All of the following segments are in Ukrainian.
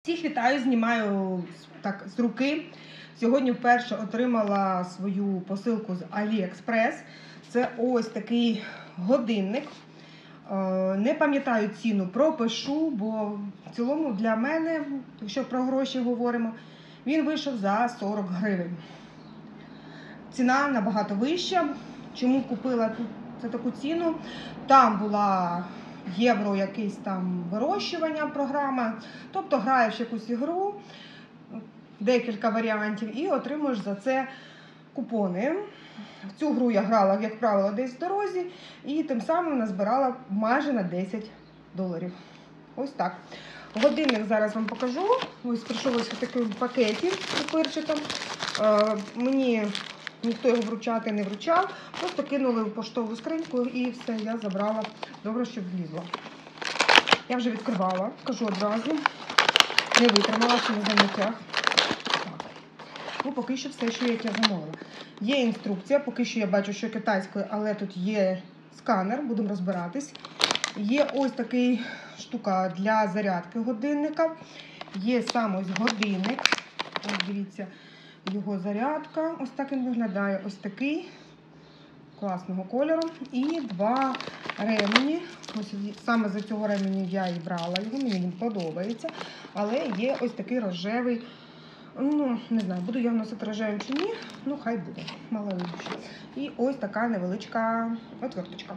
Всіх вітаю, знімаю так з руки. Сьогодні вперше отримала свою посилку з AliExpress. Це ось такий годинник. Не пам'ятаю ціну, пропишу, бо в цілому для мене, якщо про гроші говоримо, він вийшов за 40 гривень. Ціна набагато вища. Чому купила тут за таку ціну? Там була євро якийсь там вирощування програма, тобто граєш якусь ігру, декілька варіантів і отримуєш за це купони. В цю гру я грала, як правило, десь в дорозі і тим самим назбирала майже на $10. Ось так. Годинник зараз вам покажу. Ось прийшов ось в такому пакеті папірчиком. Мені ніхто його вручати не вручав, просто кинули в поштову скриньку і все, я забрала. Добре, щоб влізло. Я вже відкривала, кажу одразу. Не витримала, що на заняттях. Ну, поки що все, що як я замовила. Є інструкція, поки що я бачу, що китайською, але тут є сканер, будемо розбиратись. Є ось такий штука для зарядки годинника. Є сам ось годинник. Ось дивіться. Його зарядка, ось так він виглядає, ось такий, класного кольору. І два ремені, ось саме за цього ремені я і брала його, мені він подобається. Але є ось такий рожевий, ну, не знаю, буду я носити рожевим чи ні, ну хай буде, мало лише. І ось така невеличка отверточка.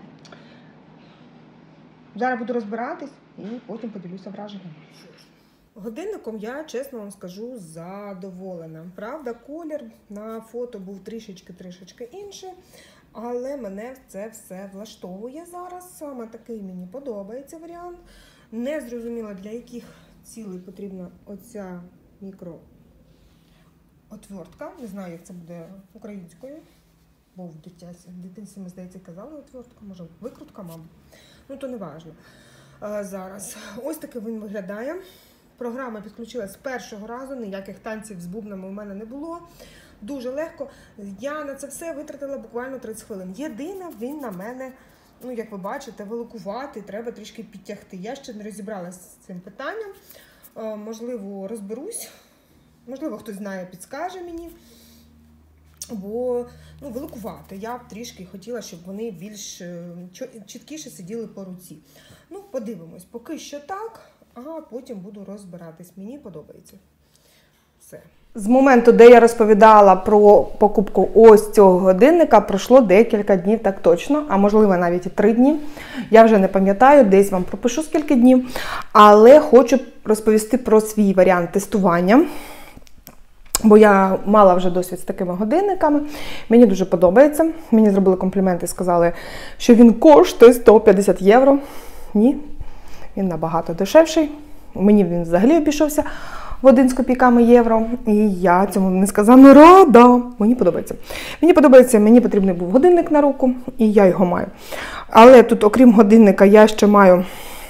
Зараз буду розбиратись і потім поділюся враженнями. Годинником я, чесно вам скажу, задоволена. Правда, колір на фото був трішечки інший, але мене це все влаштовує зараз. Саме такий мені подобається варіант. Не зрозуміла, для яких цілей потрібна оця мікроотвертка. Не знаю, як це буде українською, бо в дитинстві, ми, здається, казали отвертка, може викрутка, мабуть. Ну, то не важливо. Зараз. Ось таки він виглядає. Програма підключилась з першого разу, ніяких танців з бубнами у мене не було. Дуже легко. Я на це все витратила буквально 30 хвилин. Єдине, він на мене, ну, як ви бачите, великуватий, треба трішки підтягти. Я ще не розібралася з цим питанням. Можливо, розберусь. Можливо, хтось знає, підскаже мені. Бо, ну, великувати. Я б трішки хотіла, щоб вони більш чіткіше сиділи по руці. Ну, подивимось. Поки що так. А потім буду розбиратись. Мені подобається. Все. З моменту, де я розповідала про покупку ось цього годинника, пройшло декілька днів, так точно, а можливо навіть і 3 дні. Я вже не пам'ятаю, десь вам пропишу скільки днів. Але хочу розповісти про свій варіант тестування. Бо я мала вже досвід з такими годинниками. Мені дуже подобається. Мені зробили компліменти, сказали, що він коштує 150 євро. Ні. Він набагато дешевший. Мені він взагалі обійшовся в 1 з копійками євро. І я цьому несказанно рада. Мені подобається. Мені потрібний був годинник на руку, і я його маю. Але тут, окрім годинника, я ще маю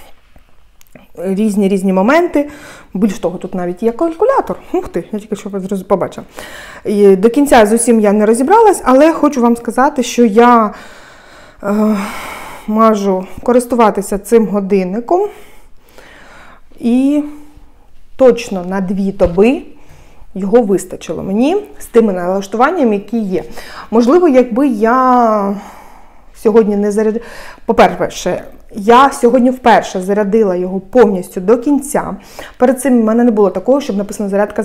різні моменти. Більш того, тут навіть є калькулятор. Ух ти, я тільки що побачила. І до кінця з усім я не розібралась, але хочу вам сказати, що я можу користуватися цим годинником і точно на 2 доби його вистачило мені з тими налаштуваннями, які є. Можливо, якби я сьогодні не зарядила... По-перше, я сьогодні вперше зарядила його повністю до кінця. Перед цим в мене не було такого, щоб написано зарядка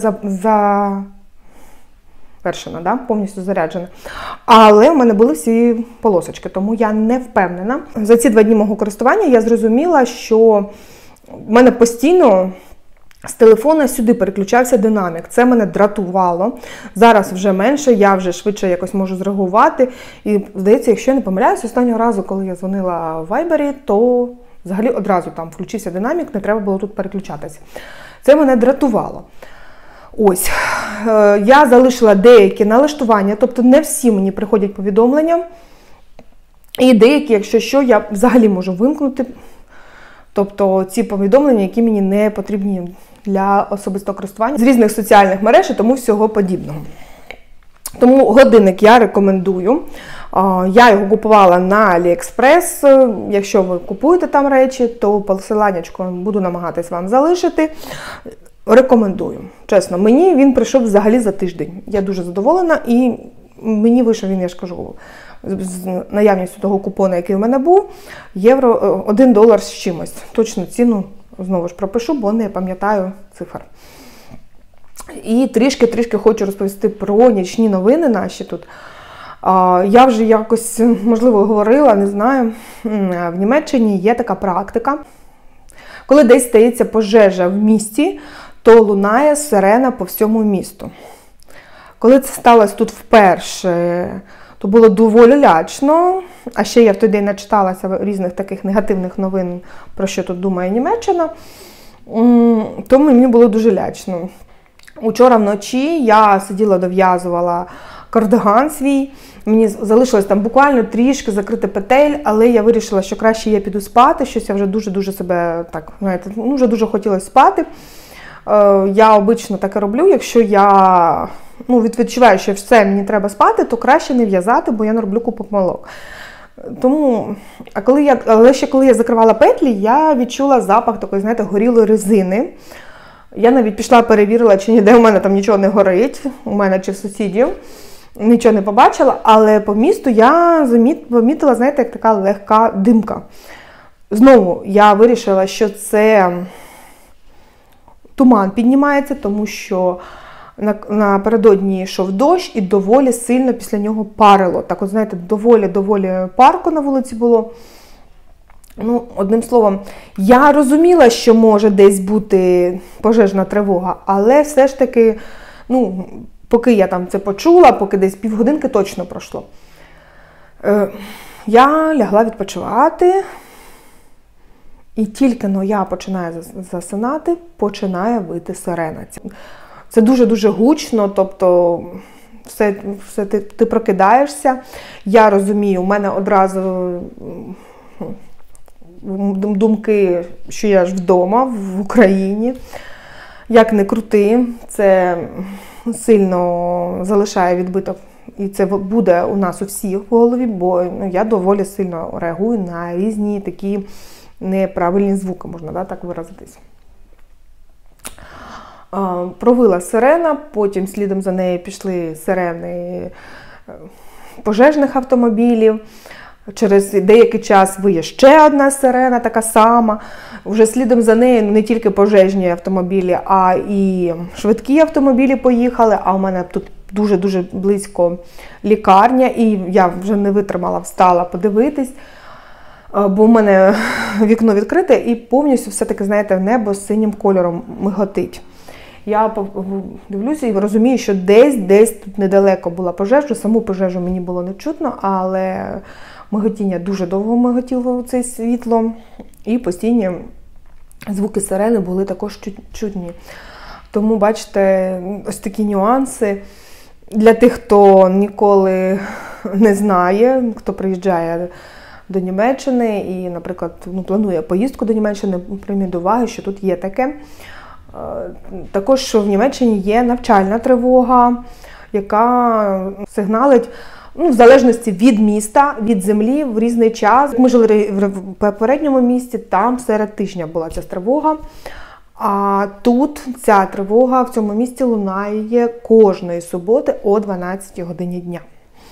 завершена, да? Повністю заряджена. Але в мене були всі полосочки, тому я не впевнена. За ці 2 дні мого користування я зрозуміла, що в мене постійно з телефона сюди переключався динамік. Це мене дратувало. Зараз вже менше, я вже швидше якось можу зреагувати. І, здається, якщо я не помиляюсь, останнього разу, коли я дзвонила в Вайбері, то взагалі одразу там включився динамік, не треба було тут переключатися. Це мене дратувало. Ось. Я залишила деякі налаштування, тобто не всі мені приходять повідомлення. І деякі, якщо що, я взагалі можу вимкнути. Тобто ці повідомлення, які мені не потрібні для особистого користування з різних соціальних мереж і тому всього подібного. Тому годинник я рекомендую. Я його купувала на AliExpress. Якщо ви купуєте там речі, то посиланнячко буду намагатись вам залишити. Рекомендую. Чесно, мені він прийшов взагалі за тиждень. Я дуже задоволена і мені вийшов він, я ж кажу, з наявністю того купону, який у мене був, євро, $1 з чимось. Точну ціну, знову ж пропишу, бо не пам'ятаю цифр. І трішки хочу розповісти про нічні новини наші тут. Я вже якось, можливо, говорила, не знаю. В Німеччині є така практика. Коли десь стається пожежа в місті, то лунає сирена по всьому місту. Коли це сталося тут вперше, то було доволі лячно. А ще я в той день начиталася різних таких негативних новин, про що тут думає Німеччина. Тому мені було дуже лячно. Учора вночі я сиділа, дов'язувала кардиган свій. Мені залишилось там буквально трішки закрити петель, але я вирішила, що краще я піду спати. Щось я вже дуже себе, так, знаєте, вже дуже хотілося спати. Я обично таке роблю, якщо я відчуваю, що все, мені треба спати, то краще не в'язати, бо я не роблю купу помилок. Тому, але ще коли я закривала петлі, я відчула запах такої, знаєте, горілої резини. Я навіть пішла, перевірила, чи ніде у мене там нічого не горить, у мене чи в сусідів. Нічого не побачила, але по місту я помітила, знаєте, як така легка димка. Знову я вирішила, що це туман піднімається, тому що напередодні йшов дощ і доволі сильно після нього парило. Так от, знаєте, доволі парко на вулиці було. Одним словом, я розуміла, що може десь бути пожежна тривога, але все ж таки, поки я там це почула, поки десь півгодинки точно пройшло. Я лягла відпочивати, і тільки я починаю засинати, починає вити сирена. Це дуже-дуже гучно, тобто все ти прокидаєшся. Я розумію, у мене одразу думки, що я ж вдома, в Україні. Як не крути, це сильно залишає відбиток. І це буде у нас у всіх в голові, бо я доволі сильно реагую на різні такі неправильні звуки, можна так виразитись. Провила сирена, потім слідом за нею пішли сирени пожежних автомобілів. Через деякий час виє ще одна сирена, така сама. Вже слідом за нею не тільки пожежні автомобілі, а і швидкі автомобілі поїхали. А у мене тут дуже-дуже близько лікарня, і я вже не витримала, встала подивитись, бо у мене вікно відкрите і повністю все-таки, знаєте, небо з синім кольором миготить. Я дивлюся і розумію, що десь тут недалеко була пожежа. Саму пожежу мені було не чутно, але миготіння дуже довго миготіло це світло. І постійні звуки сирени були також чутні. Тому, бачите, ось такі нюанси. Для тих, хто ніколи не знає, хто приїжджає до Німеччини і, наприклад, планує поїздку до Німеччини, прийміть до уваги, що тут є таке. Також в Німеччині є навчальна тривога, яка сигналить, в залежності від міста, від землі, в різний час. Ми жили в попередньому місті, там серед тижня була ця тривога. А тут ця тривога в цьому місті лунає кожної суботи о 12 годині дня.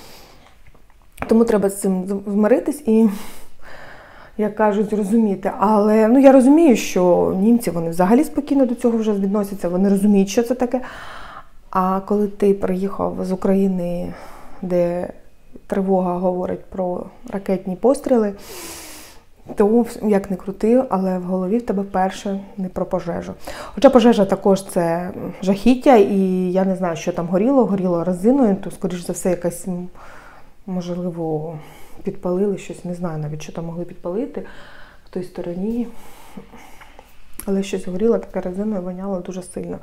Тому треба з цим змиритись і, як кажуть, розуміти. Але я розумію, що німці, вони взагалі спокійно до цього вже відносяться, вони розуміють, що це таке. А коли ти приїхав з України, де тривога говорить про ракетні постріли, то, як не крути, але в голові в тебе перше не про пожежу. Хоча пожежа також це жахіття, і я не знаю, що там горіло резиною, то, скоріш за все, якась, можливо, підпалили щось, не знаю навіть, що там могли підпалити в той стороні. Але щось горіло, таке резиною, воняло дуже сильно.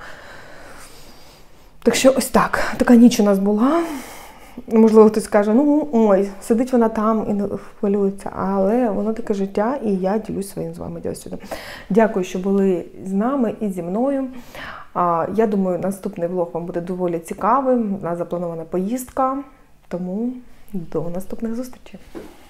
Так що ось так, така ніч у нас була. Можливо, хтось скаже, ой, сидить вона там і не хвилюється, але воно таке життя, і я ділюсь своїм з вами досвідом. Дякую, що були з нами і зі мною. Я думаю, наступний влог вам буде доволі цікавим. У нас запланована поїздка, тому до наступних зустрічей.